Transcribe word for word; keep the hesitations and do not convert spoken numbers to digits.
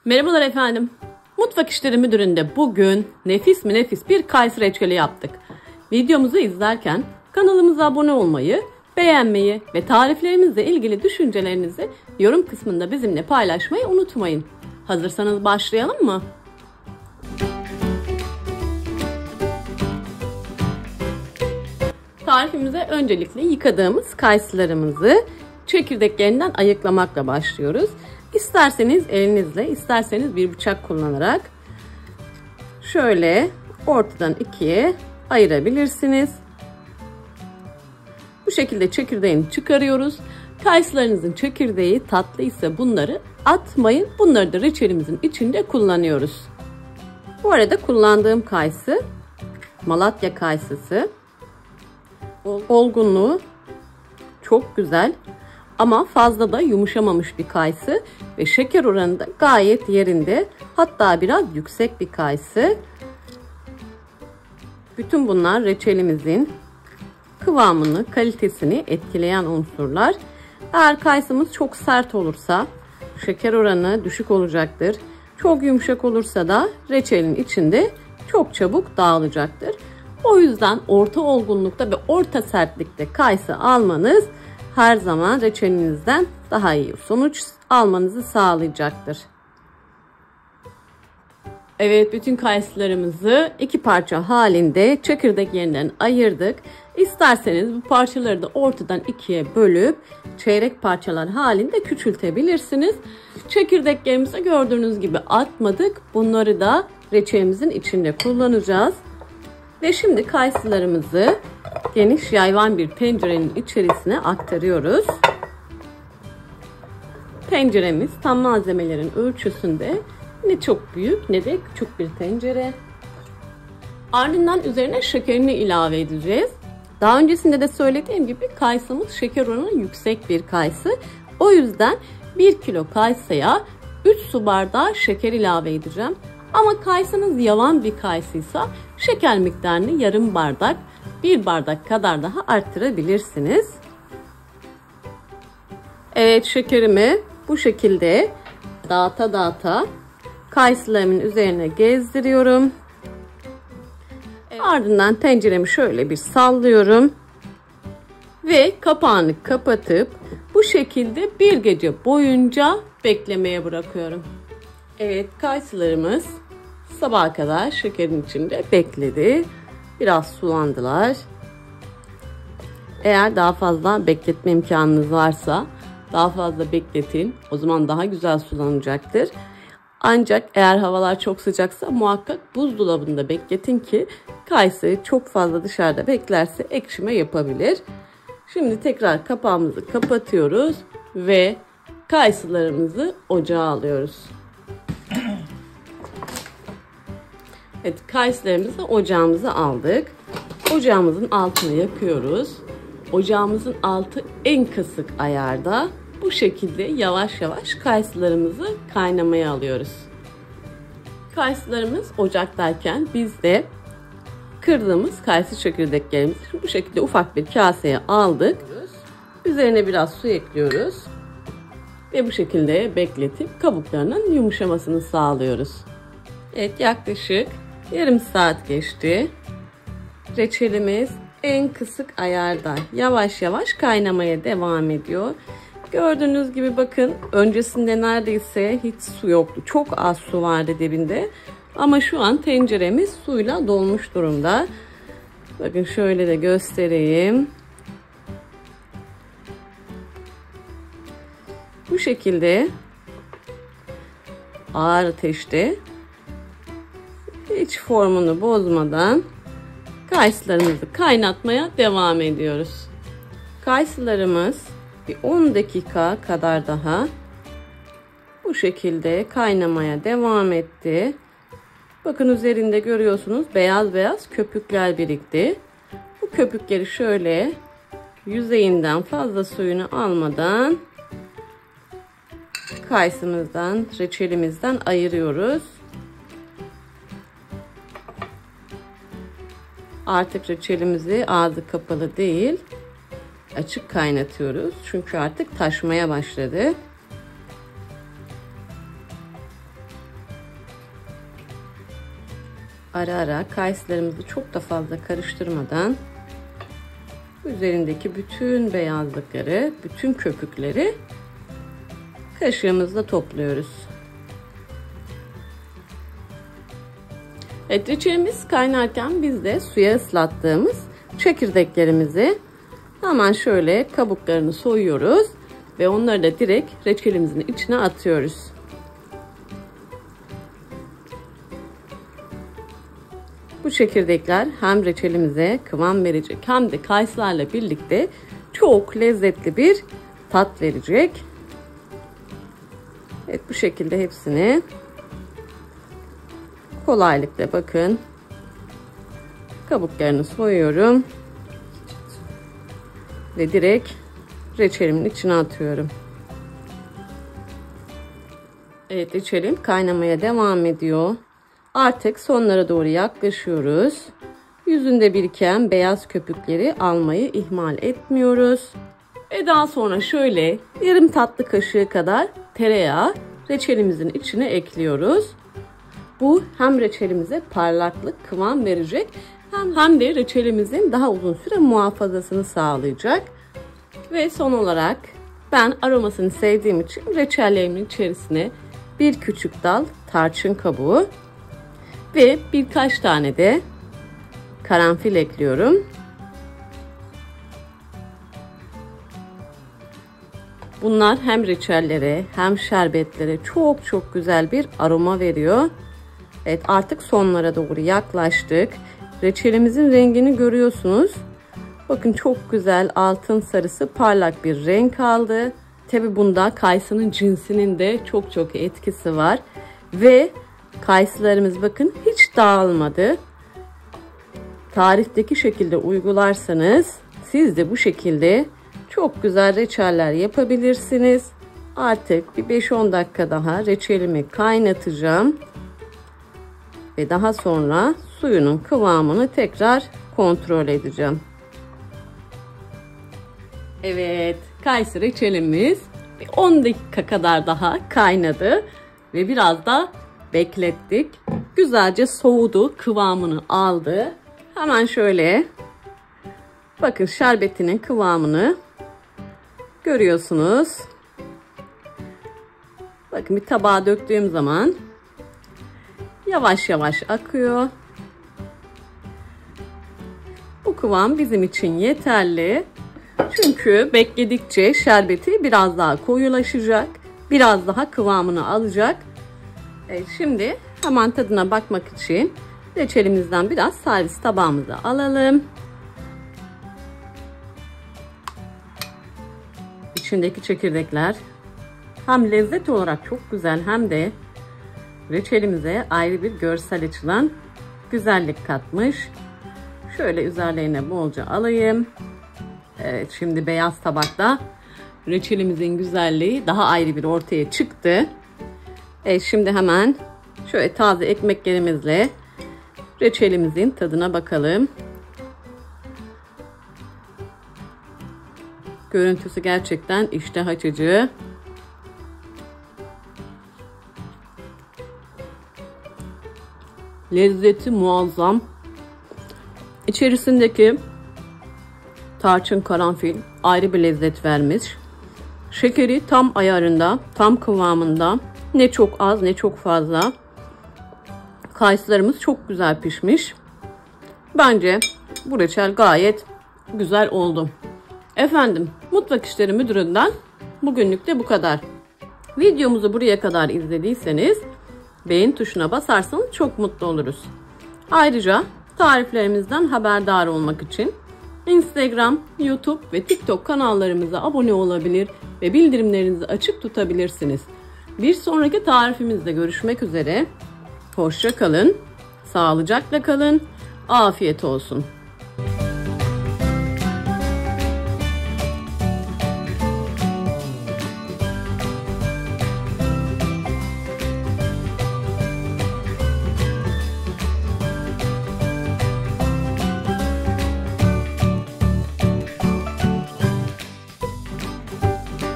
Merhabalar efendim. Mutfak İşleri Müdürü'nde bugün nefis mi nefis bir kayısı reçeli yaptık. Videomuzu izlerken kanalımıza abone olmayı, beğenmeyi ve tariflerimizle ilgili düşüncelerinizi yorum kısmında bizimle paylaşmayı unutmayın. Hazırsanız başlayalım mı? Tarifimize öncelikle yıkadığımız kayısılarımızı çekirdeklerinden ayıklamakla başlıyoruz. İsterseniz elinizle, isterseniz bir bıçak kullanarak şöyle ortadan ikiye ayırabilirsiniz. Bu şekilde çekirdeğini çıkarıyoruz. Kayısılarınızın çekirdeği tatlıysa bunları atmayın. Bunları da reçelimizin içinde kullanıyoruz. Bu arada kullandığım kayısı Malatya kayısısı. Olgunluğu çok güzel ama fazla da yumuşamamış bir kayısı ve şeker oranı da gayet yerinde, hatta biraz yüksek bir kayısı. Bütün bunlar reçelimizin kıvamını, kalitesini etkileyen unsurlar. Eğer kayısımız çok sert olursa şeker oranı düşük olacaktır. Çok yumuşak olursa da reçelin içinde çok çabuk dağılacaktır. O yüzden orta olgunlukta ve orta sertlikte kayısı almanız her zaman reçelinizden daha iyi sonuç almanızı sağlayacaktır. Evet, bütün kayısılarımızı iki parça halinde çekirdeklerinden ayırdık. İsterseniz bu parçaları da ortadan ikiye bölüp çeyrek parçalar halinde küçültebilirsiniz. Çekirdeklerimizi gördüğünüz gibi atmadık. Bunları da reçelimizin içinde kullanacağız. Ve şimdi kayısılarımızı geniş yayvan bir tencerenin içerisine aktarıyoruz. Tenceremiz tam malzemelerin ölçüsünde, ne çok büyük ne de küçük bir tencere. Ardından üzerine şekerini ilave edeceğiz. Daha öncesinde de söylediğim gibi kayısımız şeker oranı yüksek bir kayısı. O yüzden bir kilo kayısıya üç su bardağı şeker ilave edeceğim. Ama kayısınız yavan bir kayısıysa şeker miktarını yarım bardak, bir bardak kadar daha arttırabilirsiniz. Evet, şekerimi bu şekilde dağıta dağıta kayısılarımın üzerine gezdiriyorum. Ardından tenceremi şöyle bir sallıyorum. Ve kapağını kapatıp bu şekilde bir gece boyunca beklemeye bırakıyorum. Evet, kayısılarımız sabaha kadar şekerin içinde bekledi. Biraz sulandılar. Eğer daha fazla bekletme imkanınız varsa daha fazla bekletin. O zaman daha güzel sulanacaktır. Ancak eğer havalar çok sıcaksa muhakkak buzdolabında bekletin ki kayısı çok fazla dışarıda beklerse ekşime yapabilir. Şimdi tekrar kapağımızı kapatıyoruz ve kayısılarımızı ocağa alıyoruz. Evet, kayısılarımızı ocağımıza aldık. Ocağımızın altını yakıyoruz. Ocağımızın altı en kısık ayarda. Bu şekilde yavaş yavaş kayısılarımızı kaynamaya alıyoruz. Kayısılarımız ocaktayken biz de kırdığımız kayısı çekirdeklerimizi bu şekilde ufak bir kaseye aldık. Üzerine biraz su ekliyoruz. Ve bu şekilde bekletip kabuklarının yumuşamasını sağlıyoruz. Evet, yaklaşık yarım saat geçti. Reçelimiz en kısık ayarda yavaş yavaş kaynamaya devam ediyor. Gördüğünüz gibi bakın, öncesinde neredeyse hiç su yoktu. Çok az su vardı dibinde. Ama şu an tenceremiz suyla dolmuş durumda. Bakın şöyle de göstereyim. Bu şekilde ağır ateşte hiç formunu bozmadan kayısılarımızı kaynatmaya devam ediyoruz. Kayısılarımız bir on dakika kadar daha bu şekilde kaynamaya devam etti. Bakın üzerinde görüyorsunuz beyaz beyaz köpükler birikti. Bu köpükleri şöyle yüzeyinden fazla suyunu almadan kayısımızdan, reçelimizden ayırıyoruz. Artık reçelimizi ağzı kapalı değil, açık kaynatıyoruz. Çünkü artık taşmaya başladı. ara ara kayısılarımızı çok da fazla karıştırmadan üzerindeki bütün beyazlıkları, bütün köpükleri kaşığımızla topluyoruz. Evet, reçelimiz kaynarken biz de suya ıslattığımız çekirdeklerimizi hemen şöyle kabuklarını soyuyoruz ve onları da direkt reçelimizin içine atıyoruz. Bu çekirdekler hem reçelimize kıvam verecek hem de kayısılarla birlikte çok lezzetli bir tat verecek. Evet, bu şekilde hepsini kolaylıkla bakın kabuklarını soyuyorum ve direkt reçelimin içine atıyorum. Evet, reçelim kaynamaya devam ediyor. Artık sonlara doğru yaklaşıyoruz. Yüzünde biriken beyaz köpükleri almayı ihmal etmiyoruz. Ve daha sonra şöyle yarım tatlı kaşığı kadar tereyağı reçelimizin içine ekliyoruz. Bu hem reçelimize parlaklık, kıvam verecek hem, hem de reçelimizin daha uzun süre muhafazasını sağlayacak. Ve son olarak ben aromasını sevdiğim için reçellerimin içerisine bir küçük dal tarçın kabuğu ve birkaç tane de karanfil ekliyorum. Bunlar hem reçellere hem şerbetlere çok çok güzel bir aroma veriyor. Evet, artık sonlara doğru yaklaştık. Reçelimizin rengini görüyorsunuz. Bakın çok güzel altın sarısı parlak bir renk aldı. Tabi bunda kayısının cinsinin de çok çok etkisi var. Ve kayısılarımız bakın hiç dağılmadı. Tarifteki şekilde uygularsanız siz de bu şekilde çok güzel reçeller yapabilirsiniz. Artık bir beş on dakika daha reçelimi kaynatacağım. Ve daha sonra suyunun kıvamını tekrar kontrol edeceğim. Evet, kayısı reçelimiz on dakika kadar daha kaynadı ve biraz da beklettik. Güzelce soğudu, kıvamını aldı. Hemen şöyle bakın şerbetinin kıvamını görüyorsunuz. Bakın bir tabağa döktüğüm zaman yavaş yavaş akıyor. Bu kıvam bizim için yeterli. Çünkü bekledikçe şerbeti biraz daha koyulaşacak. Biraz daha kıvamını alacak. Evet, şimdi hemen tadına bakmak için reçelimizden biraz servis tabağımıza alalım. İçindeki çekirdekler hem lezzet olarak çok güzel hem de reçelimize ayrı bir görsel açıdan güzellik katmış. Şöyle üzerlerine bolca alayım. Evet, şimdi beyaz tabakta reçelimizin güzelliği daha ayrı bir ortaya çıktı. Evet, şimdi hemen şöyle taze ekmeklerimizle reçelimizin tadına bakalım. Görüntüsü gerçekten iştah açıcı. Lezzeti muazzam. İçerisindeki tarçın, karanfil ayrı bir lezzet vermiş. Şekeri tam ayarında, tam kıvamında. Ne çok az ne çok fazla. Kayısılarımız çok güzel pişmiş. Bence bu reçel gayet güzel oldu. Efendim, Mutfak İşleri Müdürü'nden bugünlük de bu kadar. Videomuzu buraya kadar izlediyseniz beğen tuşuna basarsanız çok mutlu oluruz. Ayrıca tariflerimizden haberdar olmak için Instagram, YouTube ve TikTok kanallarımıza abone olabilir ve bildirimlerinizi açık tutabilirsiniz. Bir sonraki tarifimizde görüşmek üzere. Hoşça kalın, sağlıcakla kalın, afiyet olsun.